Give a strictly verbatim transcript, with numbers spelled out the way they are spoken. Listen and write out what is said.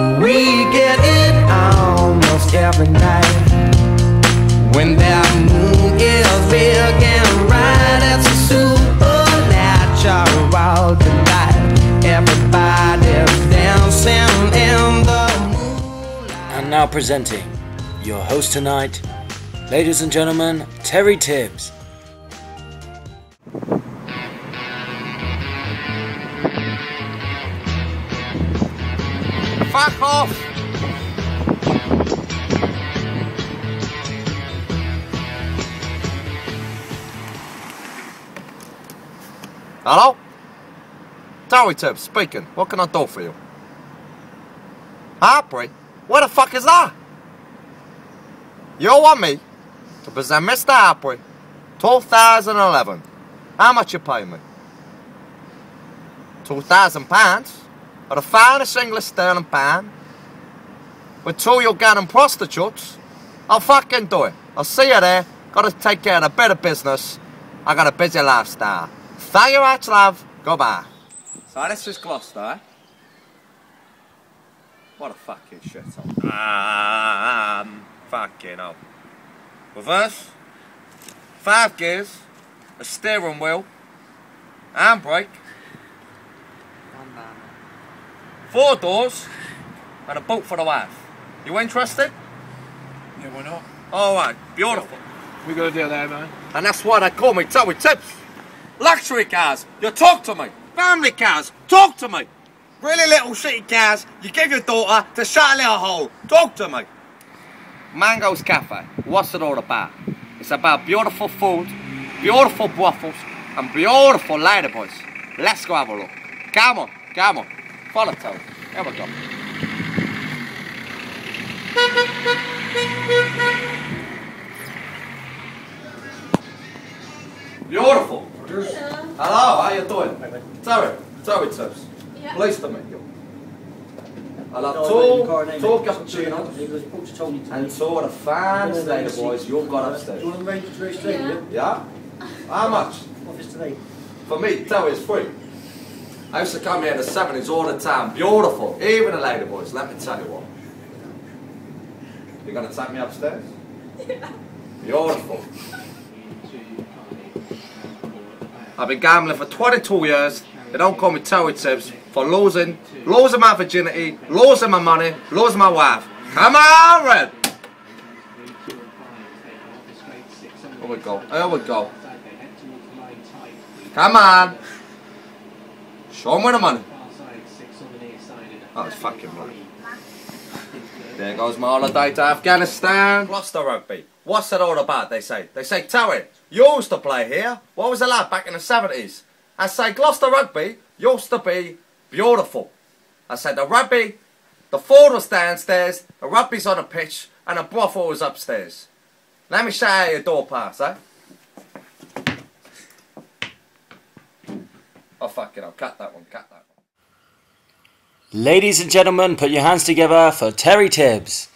We get it almost every night. When that moon is big and bright, it's a supernatural delight. Everybody's dancing in the moonlight. And now presenting your host tonight, ladies and gentlemen, Terry Tibs. Fuck off! Hello? Terry Tibs speaking. What can I do for you? Hartpury? What the fuck is that? You want me to present Mister Hartpury two thousand eleven. How much you pay me? Two thousand pounds? Or the finest English sterling pound? With two Ugandan prostitutes? I'll fucking do it. I'll see you there. Gotta take care of a bit of business. I got a busy lifestyle. Thank you much, love. Goodbye. So this is Gloucester, eh? What a fucking shithole. Um, fucking hell. Reverse. Five gears. A steering wheel. Handbrake. Four doors. And a boot for the wife. You interested? Yeah, why not? Alright, beautiful. We got a deal there, man. And that's why they call me Terry Tibs. Luxury cars, you talk to me. Family cars, talk to me. Really little shitty cars, you give your daughter to shut a little hole. Talk to me. Mango's Cafe, what's it all about? It's about beautiful food, beautiful brothels, and beautiful ladyboys. Let's go have a look. Come on, come on. Follow Terry. Here we go. Beautiful. Hello, how you doing? Terry, Terry Tibs. Yeah. Pleased to meet you. I'll have No, two, two two cappuccinos and two of the finest lady boys you've got upstairs. Do you want to arrange today's trade, Yeah? yeah? How much? What is today? For me, Terry is free. I used to come here in the seventies all the time. Beautiful. Even the lady boys, let me tell you what. You gonna take me upstairs? Yeah. Beautiful. I've been gambling for twenty-two years. They don't call me Terry Tibs for losing, losing my virginity, losing my money, losing my wife. Come on, Red! Here we go, here we go. Come on! Show me the money. Oh, it's fucking right. There goes my holiday to Afghanistan. Gloucester rugby. What's it all about, they say? They say, Terry, you used to play here. What was it like back in the seventies? I say, Gloucester rugby used to be beautiful. I said, the rugby, the food was downstairs, the rugby's on the pitch, and the brothel was upstairs. Let me show you how your door pass, eh? Oh, fuck it, I'll cut that one, cut that one. Ladies and gentlemen, put your hands together for Terry Tibs.